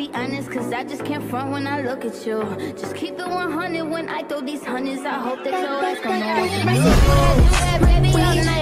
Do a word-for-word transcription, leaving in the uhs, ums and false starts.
be honest, cause I just can't front when I look at you. Just keep it one hundred when I throw these hundreds. I hope that your ass come on. Baby, all night.